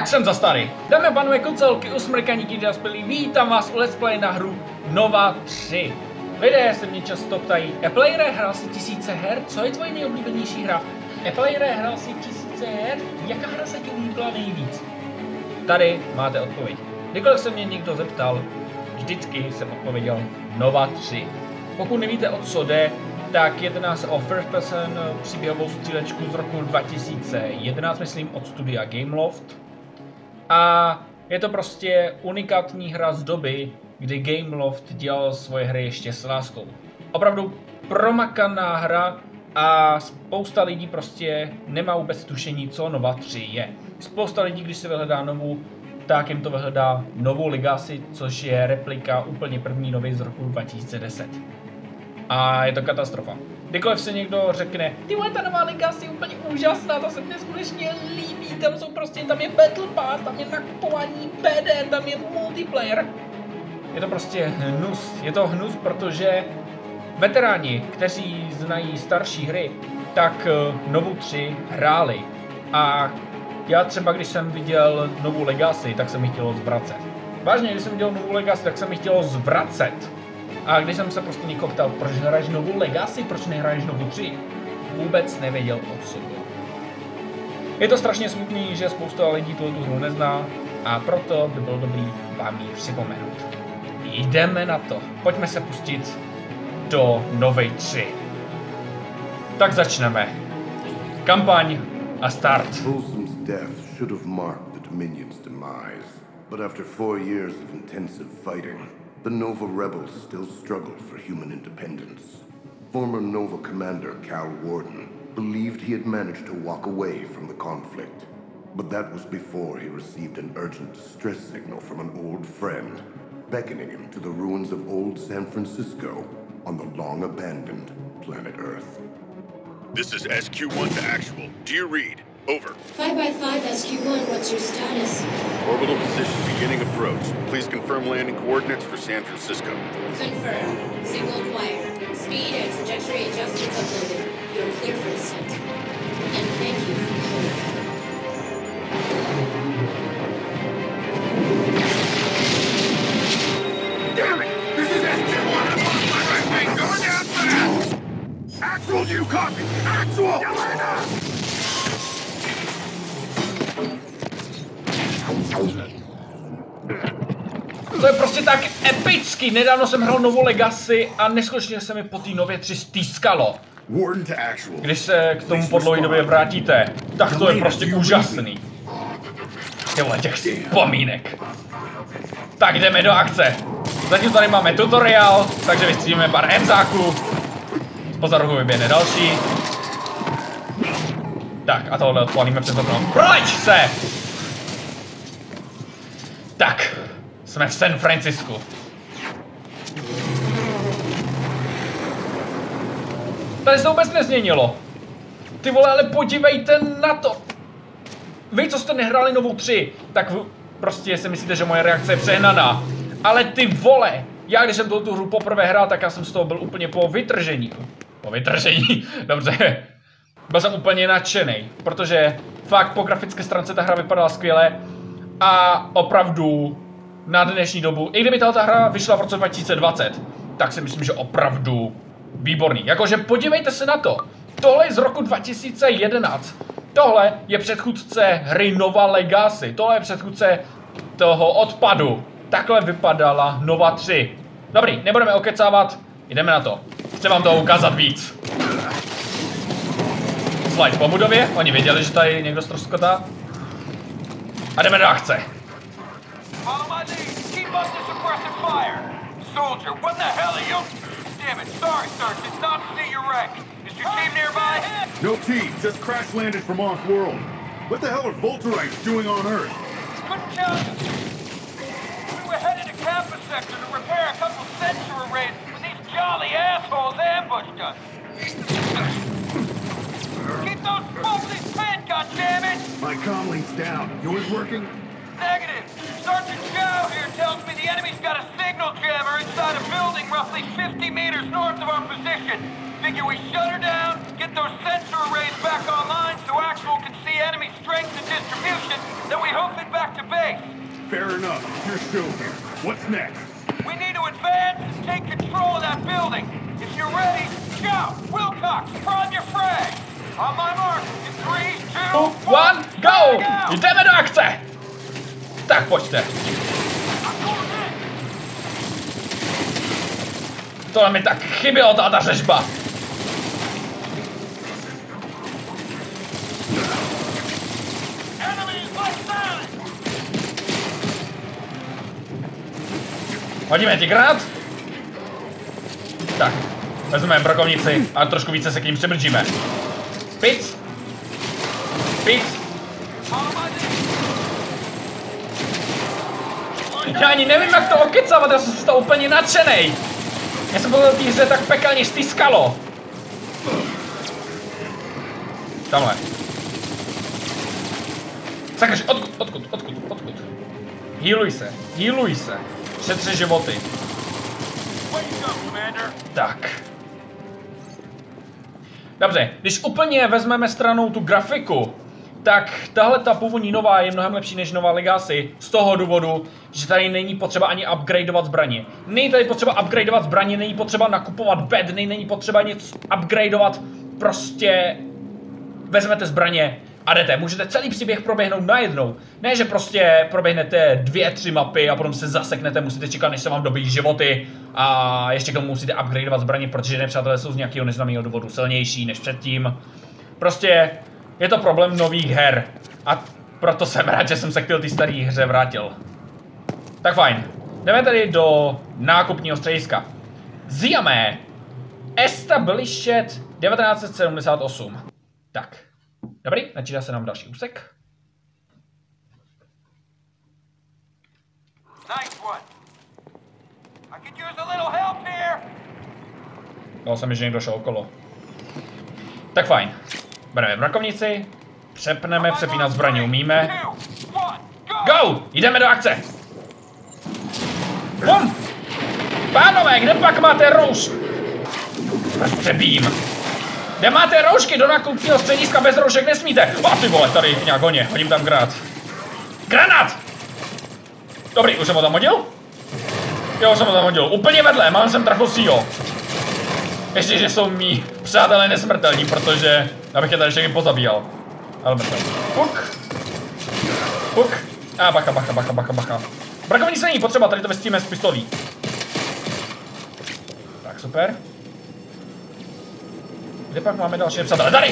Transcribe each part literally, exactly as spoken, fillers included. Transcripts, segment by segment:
Tak jsem zas tady. Dámy a pánové, kocelky, usmrkaníky, dospělí, vítám vás u Let's Play na hru Nova tři. Lidé se mě často ptají, Eplayere, hrál si tisíce her, co je tvoje nejoblíbenější hra? Eplayere, hrál si tisíce her, jaká hra se ti líbila nejvíc? Tady máte odpověď. Kdykoliv se mě někdo zeptal, vždycky jsem odpověděl Nova tři. Pokud nevíte, o co jde, tak jedná se o first person příběhovou střílečku z roku dva tisíce jedenáct, myslím, od studia Gameloft. A je to prostě unikátní hra z doby, kdy Gameloft dělal svoje hry ještě s láskou. Opravdu promakaná hra a spousta lidí prostě nemá vůbec tušení, co Nova tři je. Spousta lidí, když si vyhledá Novu, tak jim to vyhledá Novou Legacy, což je replika úplně první Novy z roku dva tisíce deset. A je to katastrofa. Kdykoliv se někdo řekne, ty vole, ta Nová Legacy je úplně úžasná, ta se mně skutečně líbí, tam jsou prostě, tam je Battle Pass, tam je nakupování P D, tam je multiplayer. Je to prostě hnus, je to hnus, protože veteráni, kteří znají starší hry, tak Novu tři hráli. A já třeba, když jsem viděl Novou Legacy, tak jsem ji chtěl zvracet. Vážně, když jsem viděl Novou Legacy, tak jsem ji chtěl zvracet. A když jsem se prostě někoho ptal, proč nehraješ Novou Legacy, proč nehraješ Novu tři, vůbec nevěděl, o co bylo. Je to strašně smutný, že spousta lidí tuto hru nezná a proto by bylo dobrý vám ji připomenout. Jdeme na to. Pojďme se pustit do Novej tři. Tak začneme. Kampaň a start. Folsom's death should have marked the Dominion's demise, but after four years of intensive fighting, the Nova rebels still struggled for human independence. Former Nova commander Cal Warden believed he had managed to walk away from the conflict, but that was before he received an urgent distress signal from an old friend, beckoning him to the ruins of old San Francisco on the long-abandoned planet Earth. This is S Q one to actual. Dear Reed, over. five by five S Q one, what's your status? Orbital position beginning approach. Please confirm landing coordinates for San Francisco. Confirm. Signal acquired. Speed and trajectory adjustments uploaded. You're clear for descent. And thank you for coming. Damn it! This is S Q one! I'm on my right wing, going down fast! Actual, do you copy? Actual! To je prostě tak epický. Nedávno jsem hrál Novou Legacy a neskutečně se mi po té Nově tři stýskalo. Když se k tomu po dlouhé době vrátíte, tak to je prostě úžasný. Tyhle těch vzpomínek. Tak jdeme do akce. Zatím tady máme tutoriál, takže vystřílíme pár emzáků. Zpoza rohu vyběhne další. Tak a tohle odpalíme přes okno. Proč se? Tak, jsme v San Francisku. Tady se vůbec nezměnilo. Ty vole, ale podívejte na to. Vy, co jste nehráli Novou tři, tak prostě si myslíte, že moje reakce je přehnaná. Ale ty vole, já když jsem tu hru poprvé hrál, tak já jsem z toho byl úplně po vytržení. Po vytržení, dobře. Byl jsem úplně nadšený, protože fakt po grafické stránce ta hra vypadala skvěle. A opravdu na dnešní dobu, i kdyby ta hra vyšla v roce dva tisíce dvacet, tak si myslím, že opravdu výborný. Jakože podívejte se na to. Tohle je z roku dva tisíce jedenáct. Tohle je předchůdce hry Nova Legacy. Tohle je předchůdce toho odpadu. Takhle vypadala Nova tři. Dobrý, nebudeme okecávat, jdeme na to. Chci vám toho ukázat víc. Slide po budově, oni věděli, že tady někdo ztroskotá. A jdeme do akce. Soldier, what the hell are you? Damn it, sorry, sir. Did not see your wreck. Is your team nearby? No team, just crash landed from off-world. What the hell are Volterites doing on Earth? Couldn't tell you. We were headed to campus sector to repair a couple sensor arrays, but these jolly assholes ambushed us. Keep those bumpers fed, goddammit! My comm link's down. Yours working? Negative. Sergeant Chow here tells me the enemy's got a signal jammer inside a building roughly fifty meters north of our position. Figure we shut her down, get those sensor arrays back online so Actual can see the enemy strength and distribution, then we hoof it back to base. Fair enough. Your show here. What's next? We need to advance and take control of that building. If you're ready, shout! Wilcox, prime your frag! On my mark, in three, two, One, go! Jdeme do akce! Tak, pojďte. Tohle mi tak chybělo, ta, ta řežba. Hodíme ti granát. Tak, vezmeme brokovnici a trošku více se k ním přibržíme. Pic. Pic. Já ani nevím, jak to okecávat, já jsem z toho úplně nadšenej. Já jsem byl v té hře tak pekelně stýskalo. Tamhle. Sakaž, odkud, odkud, odkud, odkud. Healuj se, healuj se. Šetři životy. Tak. Dobře, když úplně vezmeme stranou tu grafiku, tak tahle ta původní nová je mnohem lepší než nová Legacy z toho důvodu, že tady není potřeba ani upgradeovat zbraně. Není tady potřeba upgradeovat zbraně, není potřeba nakupovat bedny, není potřeba nic upgradeovat, prostě vezmete zbraně a jdete. Můžete celý příběh proběhnout najednou. Ne, že prostě proběhnete dvě, tři mapy a potom se zaseknete, musíte čekat, než se vám dobíjí životy a ještě k tomu musíte upgradeovat zbraně, protože nepřátelé jsou z nějakého neznámého důvodu silnější než předtím. Prostě je to problém nových her a proto jsem rád, že jsem se k té staré hře vrátil. Tak fajn. Jdeme tady do nákupního střediska. Zjame Established devatenáct set sedmdesát osm. Tak. Dobrý, načítá se nám další úsek. Nice one. I could use a little help here. Toho jsem, že někdo šel okolo. Tak fajn. Bereme brakovnici, přepneme, přepínat zbraně umíme. Go! Jdeme do akce! Bum! Pánové, kde pak máte rouš? Proč přebím? Kde máte roušky? Do nákupního střediska bez roušek nesmíte! A ty vole, tady nějak honě, hodím tam granát. Granát! Dobrý, už jsem ho tam hodil? Jo, už jsem ho tam hodil. Úplně vedle, mám sem trachosího. Ještě, že jsou mý přátelé nesmrtelní, protože abych je tady všechny pozabíjal. Ale mrtel. Puk. Puk. A bacha, bacha, bacha, bacha, bacha. Brakovnice není potřeba, tady to vestíme z pistolí. Tak, super. Kde pak máme další nepřátelé? Tady!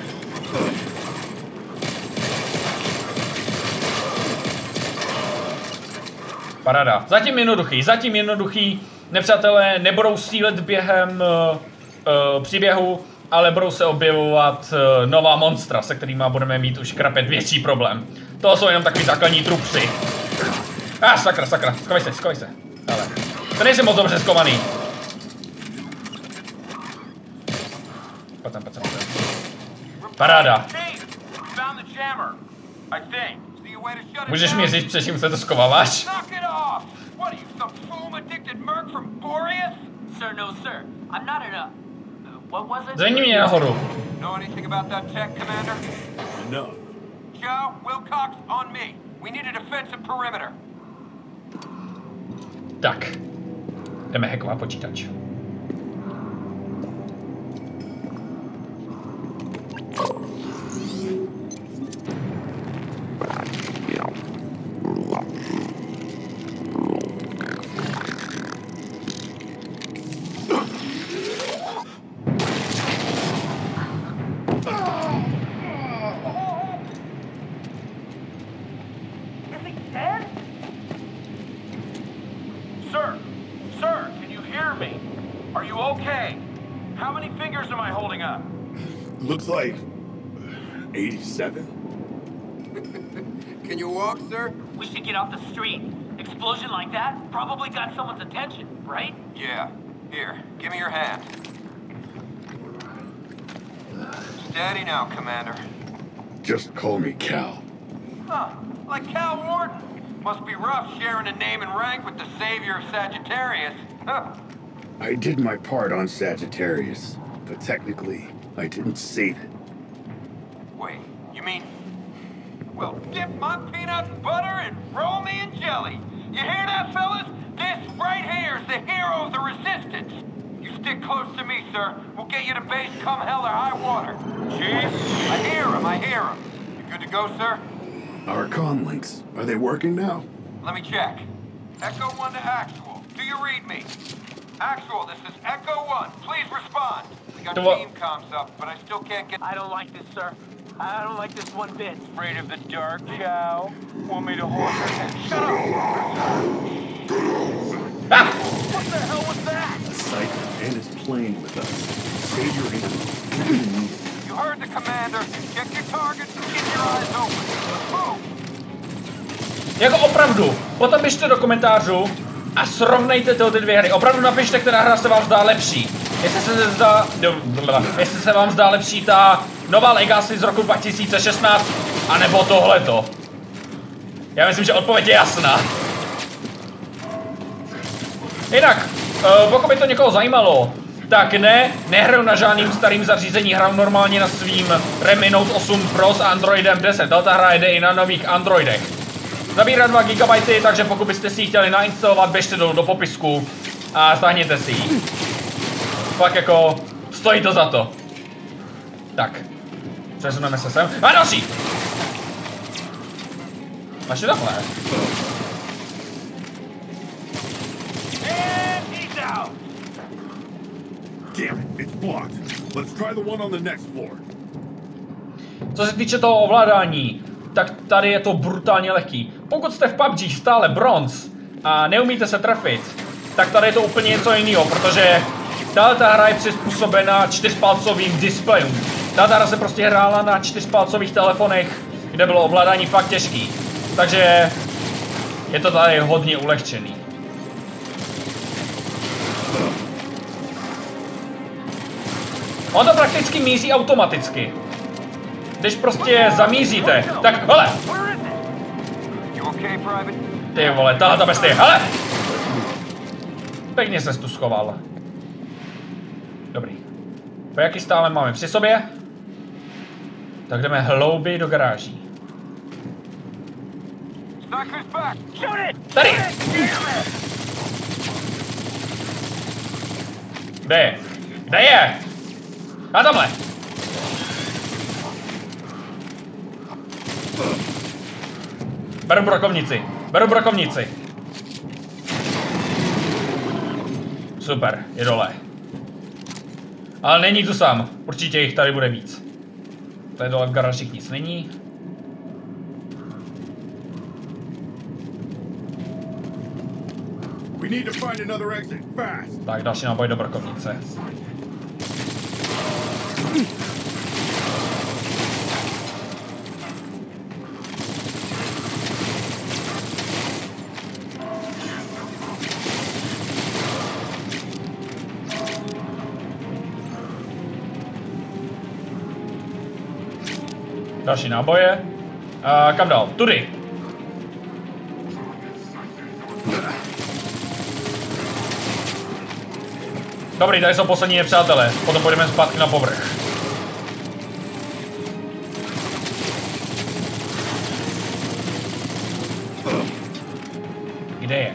Paráda. Zatím jednoduchý, zatím jednoduchý. Nepřátelé nebudou sílet během uh, uh, příběhu, ale budou se objevovat uh, nová monstra, se kterými budeme mít už krapet větší problém. To jsou jenom takový základní trupři. Ah, sakra, sakra, skovej se, skovej se. Ale to nejsem moc dobře skovaný. Pojď tam, pojď tam, pojď tam. Paráda. Můžeš mi říct, přečím se to skováváš? What are you, some foam-addicted merc from Boreas? Sir, no, sir. I'm not in a... Uh, what was it? Zvedni mě nahoru. Know anything about that tech, Commander? No. Joe, Wilcox, on me. We need a defensive perimeter. Tak. Jdeme hackovat počítač. Looks like eighty-seven. Can you walk, sir? We should get off the street. Explosion like that probably got someone's attention, right? Yeah. Here, give me your hand. Steady now, Commander. Just call me Cal. Huh, like Cal Warden. Must be rough sharing a name and rank with the savior of Sagittarius. Huh. I did my part on Sagittarius, but technically, I didn't save it. Wait, you mean Well, dip my peanut butter and roll me in jelly. You hear that, fellas? This right here is the hero of the resistance. You stick close to me, sir. We'll get you to base come hell or high water. Chief? I hear him, I hear him. You good to go, sir? Our comm links, are they working now? Let me check. Echo one to Actual. Do you read me? Actual, this is Echo one. Please respond. We got What? team comms up, but I still can't get... I don't like this, sir. I don't like this one bit. Afraid of the dark, Chow? Want me to hold your head? Shut up! Ah! What the hell was that? A psycho and is playing with us. Save your hand. You heard the commander. Check your targets and keep your eyes open. Move! Jako opravdu, potom běžte do komentářů a srovnejte tyhle dvě hry. Opravdu napište, která hra se vám zdá lepší. Jestli se zdá, jestli se vám zdá lepší ta nová Legacy z roku dva tisíce šestnáct, anebo tohleto. Já myslím, že odpověď je jasná. Jinak, pokud by to někoho zajímalo, tak ne, nehraju na žádným starým zařízení, hraju normálně na svým Redmi Note osm Pro s Androidem deset. Tato hra jde i na nových Androidech. Zabírá dva gigabajty, takže pokud byste si ji chtěli nainstalovat, běžte do, do popisku a stáhněte si ji. Fakt jako, stojí to za to. Tak, přesuneme se sem. A další! Máš je takhle? Damn it, it's blocked. Let's try the one on the next floor. Co se týče toho ovládání, tak tady je to brutálně lehký. Pokud jste v P U B G stále bronz a neumíte se trefit, tak tady je to úplně něco jiného, protože tahle ta hra je přizpůsobena čtyřpalcovým displejům. Tahle hra se prostě hrála na čtyřpalcových telefonech, kde bylo ovládání fakt těžký. Takže je to tady hodně ulehčený. On to prakticky míří automaticky. Když prostě zamíříte, tak hele! Ty vole, tahle ta bestie, hele! Pěkně ses tu schoval. Dobrý. Vojáky stále máme při sobě. Tak jdeme hlouběji do garáží. Tady! Kde je? Kde je? A tamhle! Beru brokovnici. Beru brokovnici. Super, je dole. Ale není tu sám. Určitě jich tady bude víc. Tady dole v garážích nic není. We need to find another exit fast. Tak, další náboj do brokovnice. Další náboje. A kam dál? Tudy. Dobrý, tady jsou poslední nepřátelé. Potom půjdeme zpátky na povrch. Kde je?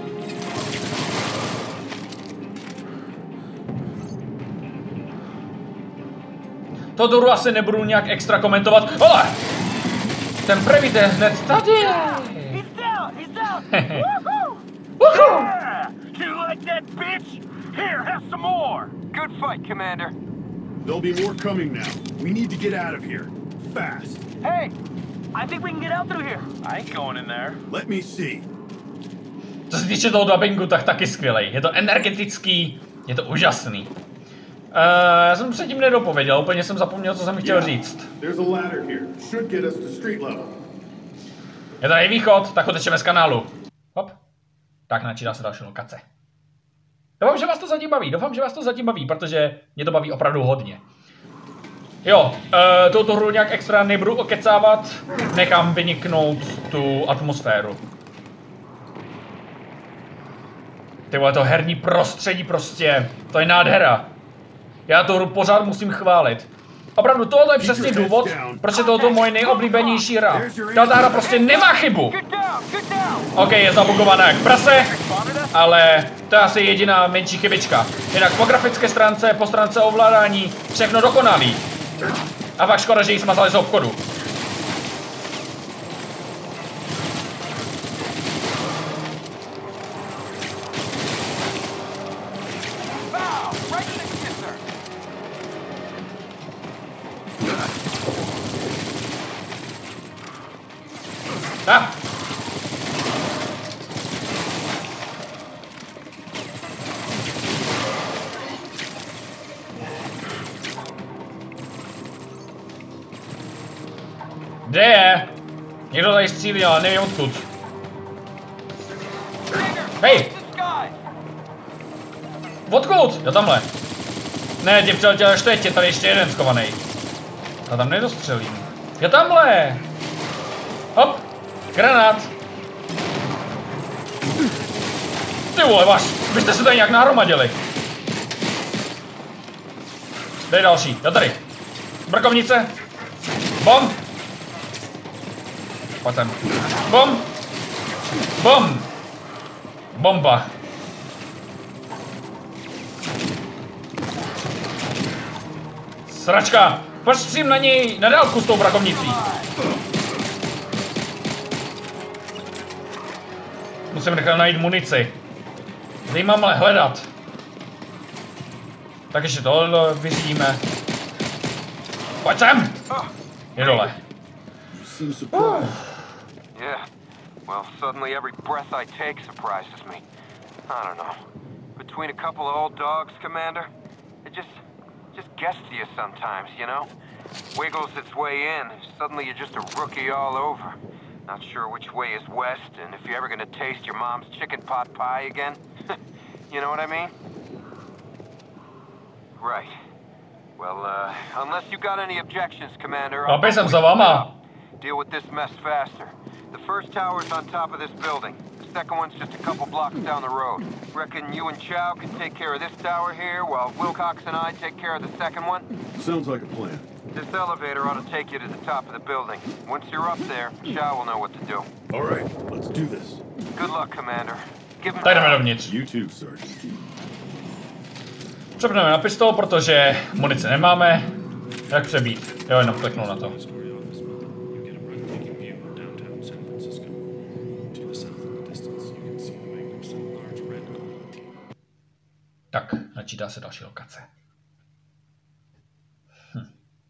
To Doru asi nebudu nějak extra komentovat. Hele! Ten první je hned tady. He's down! He's down! Woohoo! Woohoo! Yeah! You like that, bitch? Here, have some more! Good fight, Commander. There'll be more coming now. We need to get out of here. Fast. Hey! I think we can get out through here. I ain't going in there. Let me see. Co se týče toho dubbingu, tak taky skvělej. Je to energetický, je to úžasný. Uh, já jsem předtím nedopověděl, úplně jsem zapomněl, co jsem chtěl říct. There's a ladder here. Should get us to street level. Je tady východ, tak otečeme z kanálu. Hop. Tak načítá se další lokace. Doufám, že vás to zatím baví, doufám, že vás to zatím baví, protože mě to baví opravdu hodně. Jo, uh, touto hru nějak extra nebudu okecávat, nechám vyniknout tu atmosféru. Ty vole, to herní prostředí prostě, to je nádhera. Já tu hru pořád musím chválit. Opravdu, tohle je přesný důvod, proč je tohle moje nejoblíbenější hra. Tato hra prostě nemá chybu. OK, je zabugovaná jak prase, ale to je asi jediná menší chybička. Jinak po grafické stránce, po stránce ovládání, všechno dokonalý. A fakt škoda, že ji smazali z obchodu. Ah. Kde je? Někdo tady střílí, ale nevím odkud. Hej! Odkud? Jo, tamhle. Ne, tě přiletěl až teď, je tady ještě jeden schovaný. A tam nedostřelím. Jo, tamhle! Hop! Granát! Ty vole, vás, vy jste se tady nějak nahromadili. Kde je další? Jo, tady. Brkovnice. Bom! Pojď sem. Bom! Bom! Bomba. Sračka! Postřím na něj na dálku s tou brakovnicí. Musím nechat najít munici. Kde mám ale hledat? Tak ještě tohle vyřídíme. Pojď sem! Je dole. Yeah. Well, suddenly every breath I take surprises me. I don't know. Between a couple of old dogs, Commander, it just just gets to you sometimes, you know? Wiggles its way in, suddenly you're just a rookie all over. Not sure which way is west, and if you're ever gonna taste your mom's chicken pot pie again. You know what I mean? Right. Well, uh, unless you got any objections, Commander, I'll Papej jsem za vama. deal with this mess faster. The first tower's on top of this building. The second one's just a couple blocks down the road. Reckon you and Chow can take care of this tower here, while Wilcox and I take care of the second one? Sounds like a plan. This elevator ought to take you to the top of the building. Once you're up there, Chow will know what to do. All right, let's do this. Good luck, Commander. Give him Tak jdeme dovnitř. You too, Sergeant. Přepneme na pistol, protože munice nemáme. Jak přebít? Jo, jenom kliknu na to. Tak, načítá se další lokace. Hm.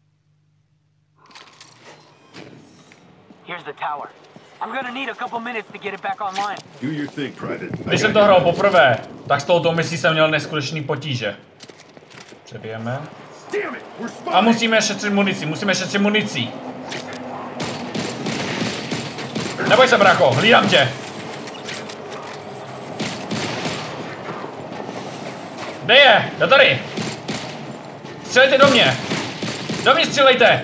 Here's the tower. I'm gonna need a couple minutes to get it back online. Do your thing, Private. Když jsem to hrál poprvé, tak s touto misí jsem měl neskutečný potíže. Přebijeme. A musíme šetřit munici, musíme šetřit munici. Neboj se, brácho, hlídám tě. Kde je? Jo, tady. Střelejte do mě. Do mě střelejte.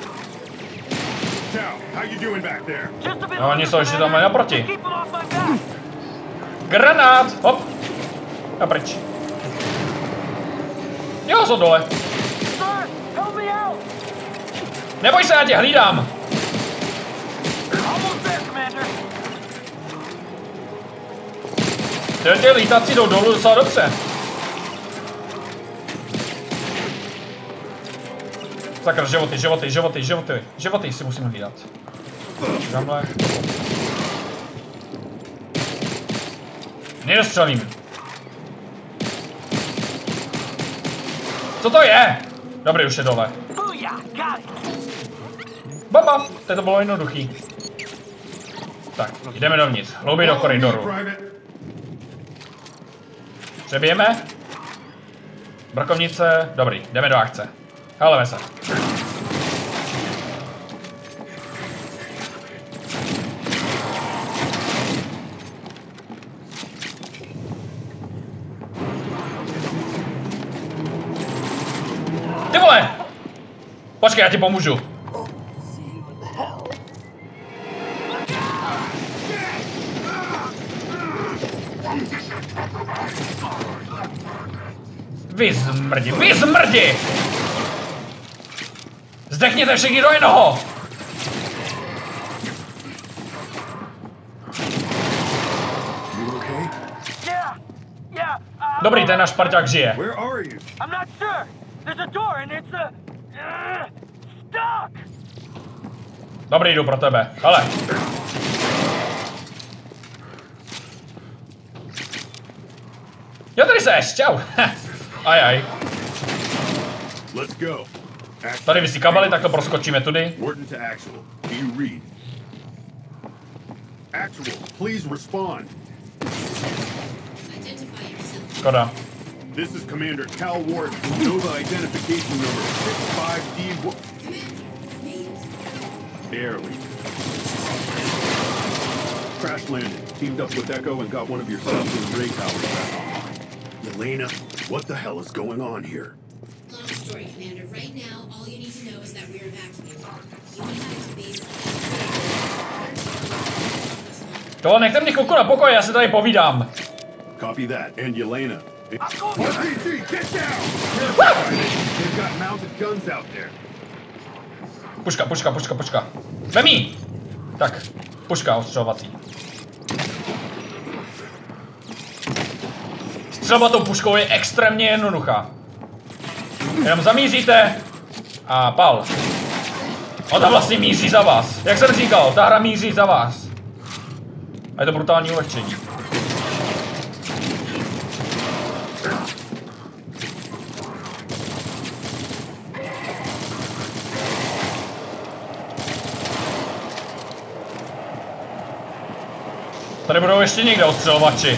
No, oni jsou ještě tam naproti. Granát! Hop! A pryč. Jo, jsou dole. Neboj se, já tě hlídám. Ty, ty lítací jdou dolů docela dobře. Sakra, životy, životy, životy, životy, životy si musím hlídat. Tamhle. Nedostřelím. Co to je? Dobrý, už je dole. Baba, to bylo jednoduchý. Tak, jdeme dovnitř, hlouběji do koridoru. Přebijeme. Brkovnice, dobrý, jdeme do akce. Haleme se. Ty vole! Počkej, já ti pomůžu. Vy zmrdi, vy zmrdi! Zdechněte všichni do jednoho! Dobrý, ten náš parťák žije. Where are you? I'm not sure. There's a door and it's a uh, stuck. Dobrý, jdu pro tebe. Hele. Jo, tady seš, čau. Aj, aj. Let's go. Tady vysí kabely, tak to proskočíme tudy. Warden to Actual. Do you read? Actual, please respond. Identify yourself. Škoda. This is Commander Cal Warden, Nova identification number six five D. Commander, made it. Barely. Crash landed, teamed up with Echo and got one of your subs in the ray tower back online. Yelena, what the hell is going on here? Long story, Commander. Right now, all you need to know is that we're evacuating. You need to base. To nechte mě chvilku na pokoji, já se tady povídám. Copy that, and Yelena. R P G, get down! They've got mounted guns out there. Puška, puška, puška, puška. Vem jí! Tak, puška ostřelovací. Střelba tou puškou je extrémně jednoduchá. Jenom zamíříte a pal. Ona vlastně míří za vás. Jak jsem říkal, ta hra míří za vás. A je to brutální ulehčení. Tady budou ještě někde ostřelovači.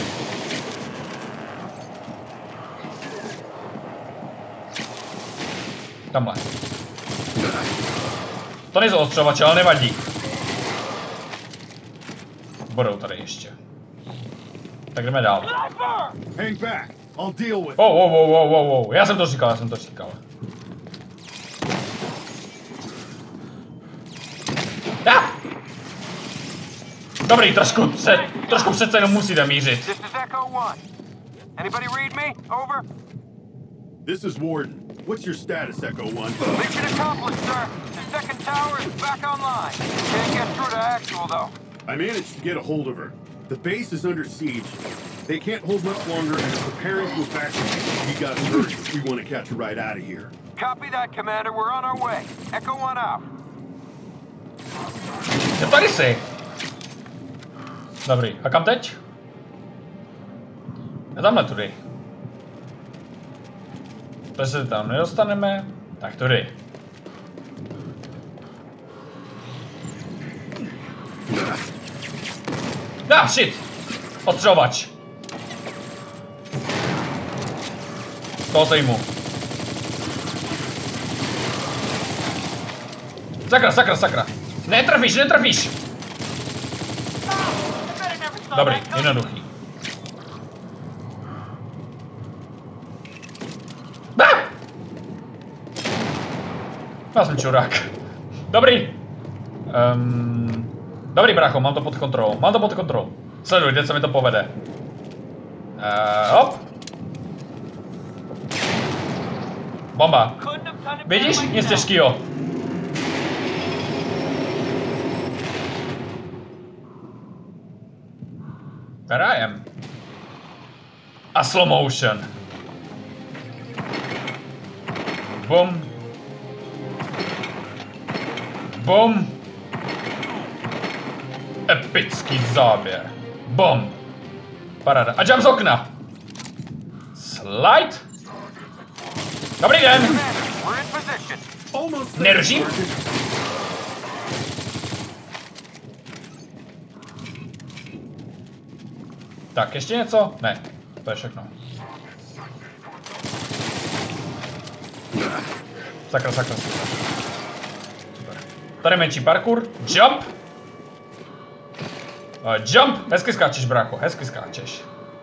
Tamhle. To nejsou ostřelovači, ale nevadí. Budou tady ještě. Tak jdeme dál. Hang back. I'll deal with it. Wow, wow, wow, wow, wow, wow. Já jsem to říkal, já jsem to říkal. Ah! Dobrý, trošku se, trošku přece jenom musíte mířit. This is Echo One. Anybody read me? Over. This is Warden. What's your status, Echo One? Mission accomplished, sir. The second tower is back online. Can't get through to Actual, though. I managed to get a hold of her. The base is under siege. They can't hold much longer and are preparing to evacuate. We got hurt if we want to catch her right out of here. Copy that, Commander. We're on our way. Echo One out. Je tady jsi. Dobrý, a kam teď? A tamhle tudy. To se tam nedostaneme, tak tudy. Ah, shit! Ostřelovač. Toho sejmu. Sakra, sakra, sakra. Netrefíš, netrefíš! Dobrý, jednoduchý. Ah! Já jsem čurák. Dobrý. Um, dobrý, brácho, mám to pod kontrolou. Mám to pod kontrolou. Sleduj, kde se mi to povede. Uh, hop. Bomba. Vidíš? Nic těžkýho. Where I am. A slow motion. Bum. Bum. Epický záběr. Bum. Paráda. A jump z okna. Slide. Dobrý den. Nedržím. Tak, ještě něco? Ne, to je všechno. Sakra, sakra, sakra. Super. Tady menší parkour. Jump! Uh, jump! Hezky skáčeš, brácho, hezky skáčeš.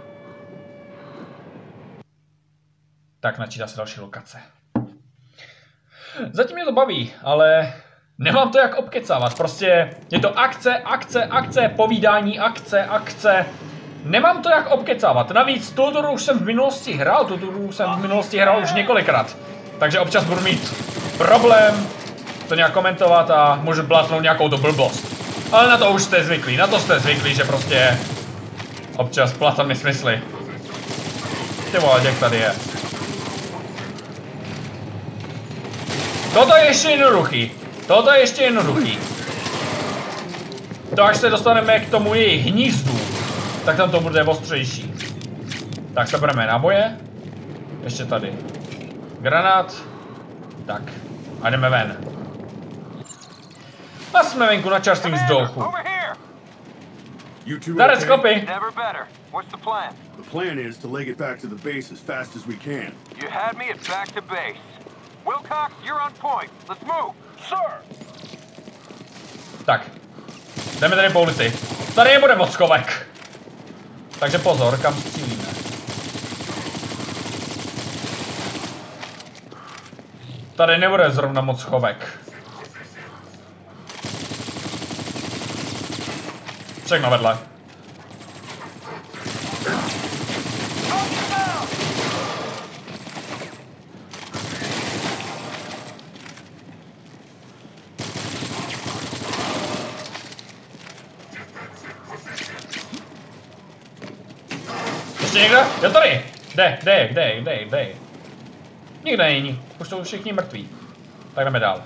Tak, načítá se další lokace. Zatím mě to baví, ale nemám to jak obkecávat. Prostě je to akce, akce, akce, povídání, akce, akce. Nemám to jak obkecávat. Navíc tuto hru už jsem v minulosti hrál, tuto hru jsem v minulosti hrál už několikrát. Takže občas budu mít problém to nějak komentovat a můžu blátnout nějakou tu blbost. Ale na to už jste zvyklí, na to jste zvyklí, že prostě občas plácám nesmysly. Ty vole, jak tady je. Toto je ještě jednoduchý. Toto je ještě jednoduchý. To až se dostaneme k tomu jejich hnízdu, tak tam to bude ostřejší. Tak sebereme náboje. Ještě tady. Granát. Tak. A jdeme ven. A jsme venku na čerstvým vzduchu. You two Darec, okay? chlapy. Never better. What's the plan? The plan is to leg it back to the base as fast as we can. You had me at back to base. Wilcox, you're on point. Let's move. Sir! Tak. Jdeme tady po ulici. Tady nebude moc kovek. Takže pozor, kam střílíme. Tady nebude zrovna moc chovek. Všechno vedle. Ještě někdo? Jo, tady! Kde, kde, kde, kde, kde? Nikde není. Už jsou všichni mrtví. Tak jdeme dál.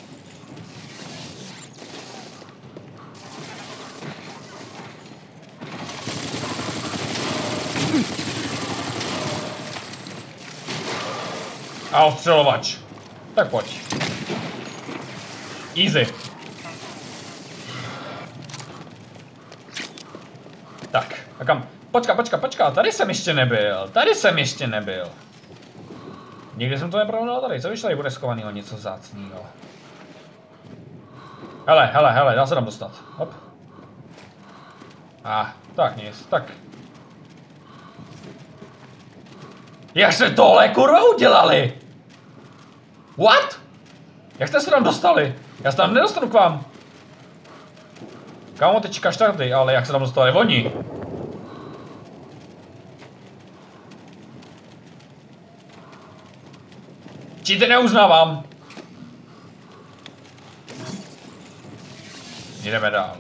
A ostřelovač. Tak pojď. Easy. Tak, a kam? Počka, počka, počka, tady jsem ještě nebyl, tady jsem ještě nebyl. Nikdy jsem to neprohnal tady, co když tady bude schovanýho něco vzácnýho? Hele, hele, hele, dá se tam dostat, hop. A, ah, tak nic, tak. Jak se tohle kurva udělali? What? Jak jste se tam dostali? Já se tam nedostanu k vám. Kámo, ty čekáš tady, ale jak se tam dostali oni? Cheaty neuznávám. Jdeme dál.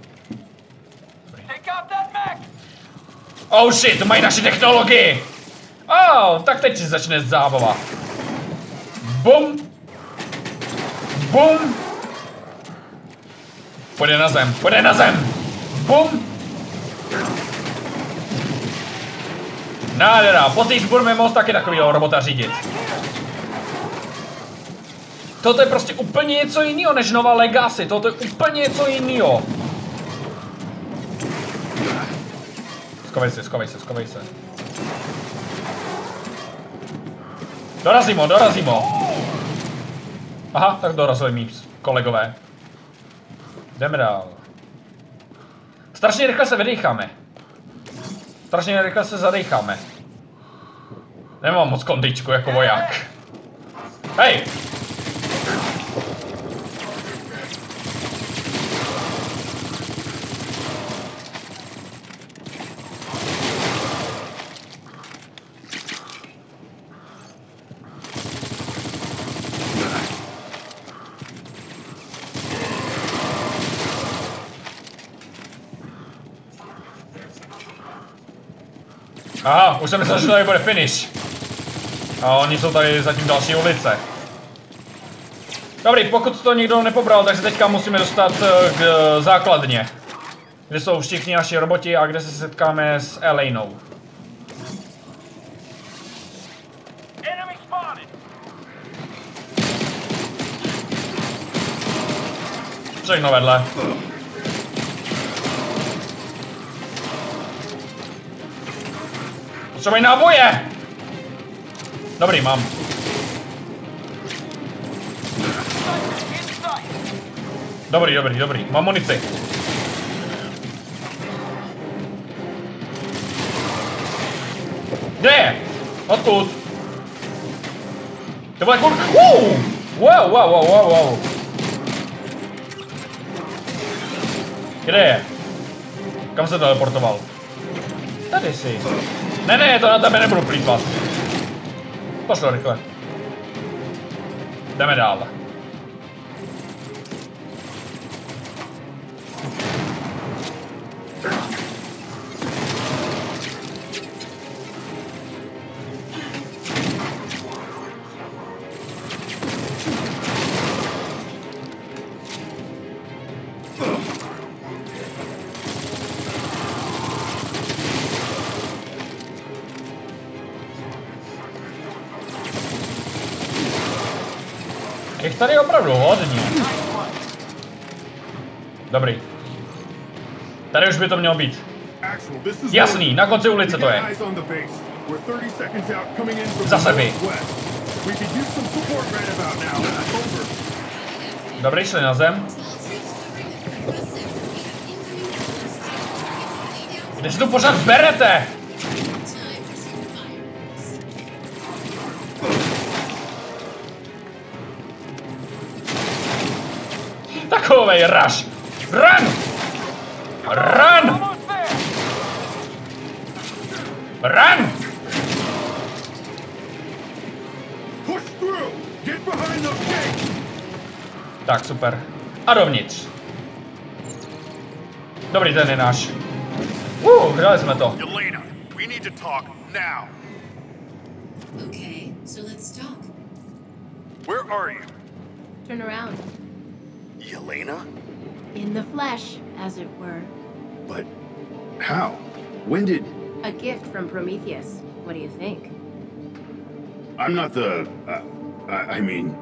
Oh shit, to mají naši technologii. Oh, tak teď si začne zábava. Bum. Bum. Pojde na zem, pojde na zem. Bum. Nádhera, později budeme moct taky takovýho robota řídit. Toto je prostě úplně něco jiného než nová Legacy, toto je úplně něco jiného. Skovej se, skovej se, skovej se. Dorazím ho, dorazím ho. Aha, tak dorazili mý kolegové. Jdeme dál. Strašně rychle se vydecháme. Strašně rychle se zadecháme. Nemám moc kondičku jako voják. Hej! Aha, už jsem myslel, že tady bude finish. A oni jsou tady zatím další ulice. Dobrý, pokud to nikdo nepobral, tak se teďka musíme dostat k základně. Kde jsou všichni naši roboti a kde se setkáme s Elainou. Všechno vedle. Potřebuji náboje! Dobrý, mám. Dobrý, dobrý, dobrý. Mám munici. Kde je? Odkud? To bude kurka. Uh! Wow, wow, wow, wow, wow. Kde je? Kam se teleportoval? Tady si. Ne, ne, to na tebe nebudu plýtvat. Pošlo rychle. Jdeme dál. Jich tady opravdu hodně. Dobrý. Tady už by to mělo být. Jasný, na konci ulice to je. Za sebe. Dobrý, šli na zem. Kde si to pořád berete? Takovej rush. Run! Run! Run! Tak, super. A dovnitř. Dobrý, ten je náš. Uh, dali jsme to. Yelena, we need to talk now. Okay, so let's talk. Where are you? Turn around. Yelena? In the flesh, as it were. But how? When did... A gift from Prometheus. What do you think? I'm not the... Uh, I, I mean...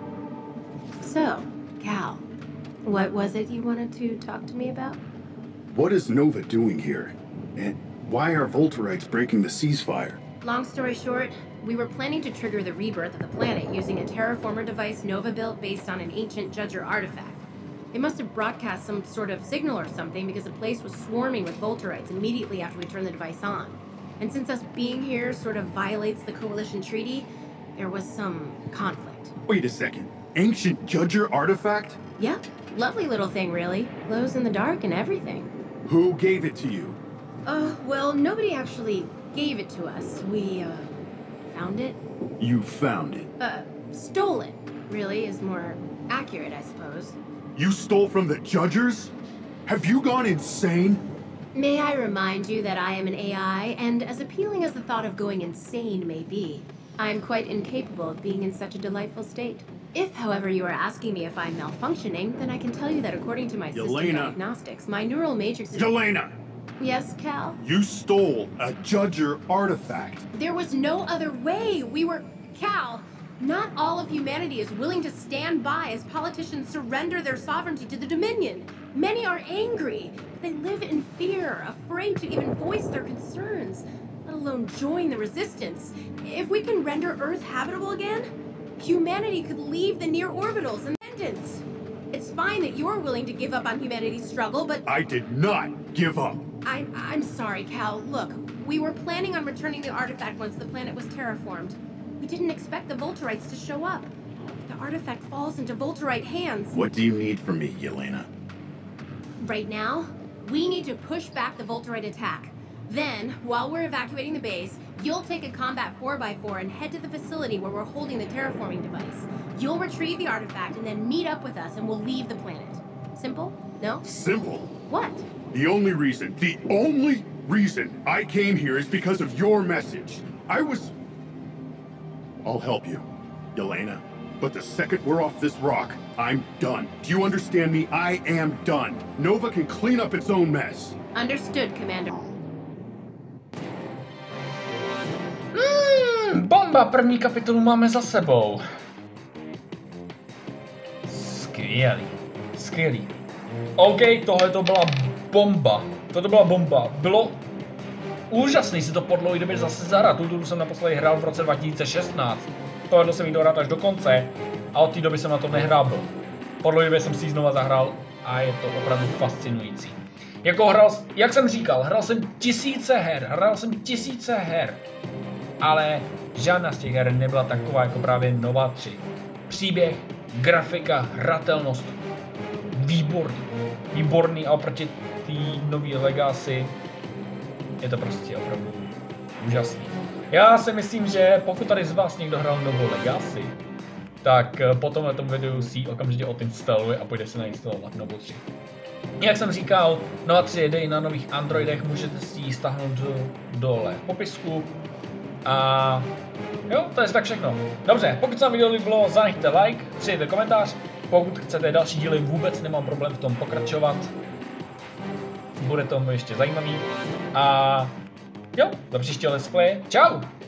So, Cal, what was it you wanted to talk to me about? What is Nova doing here? And why are Volterites breaking the ceasefire? Long story short, we were planning to trigger the rebirth of the planet using a terraformer device Nova built based on an ancient Judger artifact. It must have broadcast some sort of signal or something because the place was swarming with Volterites immediately after we turned the device on. And since us being here sort of violates the Coalition Treaty, there was some conflict. Wait a second. Ancient Judger artifact? Yep. Lovely little thing, really. Glows in the dark and everything. Who gave it to you? Uh, well, nobody actually gave it to us. We, uh, found it. You found it. Uh, stole it, really, is more accurate, I suppose. You stole from the Judgers? Have you gone insane? May I remind you that I am an A I, and as appealing as the thought of going insane may be, I'm quite incapable of being in such a delightful state. If, however, you are asking me if I'm malfunctioning, then I can tell you that according to my system Yelena. diagnostics, my neural matrix is... Yelena! Yes, Cal? You stole a Judger artifact. There was no other way. We were... Cal, not all of humanity is willing to stand by as politicians surrender their sovereignty to the Dominion. Many are angry. They live in fear, afraid to even voice their concerns, let alone join the resistance. If we can render Earth habitable again, humanity could leave the near orbitals and independence. It's fine that you're willing to give up on humanity's struggle, but... I did not give up. I, I'm sorry, Cal. Look, we were planning on returning the artifact once the planet was terraformed. We didn't expect the Volterites to show up. If the artifact falls into Volterite hands... What do you need from me, Yelena? Right now, we need to push back the Volterite attack. Then, while we're evacuating the base, you'll take a combat four by four and head to the facility where we're holding the terraforming device. You'll retrieve the artifact and then meet up with us and we'll leave the planet. Simple? No? Simple? What? The only reason, the only reason I came here is because of your message. I was... I'll help you, Yelena. But the second we're off this rock, I'm done. Do you understand me? I am done. Nova can clean up its own mess. Understood, Commander. Mm, bomba! První kapitolu máme za sebou. Skvělý. Skvělý. OK, tohle to byla bomba. Toto byla bomba. Bylo úžasný si to po dlouhé době zase zahrát. Tu jsem naposledy hrál v roce dva tisíce šestnáct. Tohle jsem jí dohrát až do konce a od té doby jsem na to nehrál. Po dlouhé době jsem si ji znova zahrál a je to opravdu fascinující. Jako hrál, jak jsem říkal, hrál jsem tisíce her, hrál jsem tisíce her, ale žádná z těch her nebyla taková jako právě Nova tři. Příběh, grafika, hratelnost, výborný, výborný a oproti té nový Legacy je to prostě opravdu úžasný. Já si myslím, že pokud tady z vás někdo hrál novou Legacy, tak potom na tom videu si ji okamžitě odinstaluje a půjde se nainstalovat Novu tři. Jak jsem říkal, Nova tři jde i na nových Androidech, můžete si ji stáhnout do, dole v popisku. A jo, to je tak všechno. Dobře, pokud se vám video líbilo, zanechte like, přijďte komentář. Pokud chcete další díly, vůbec nemám problém v tom pokračovat. Bude to ještě zajímavý. A jo, do příštího let's play. Čau!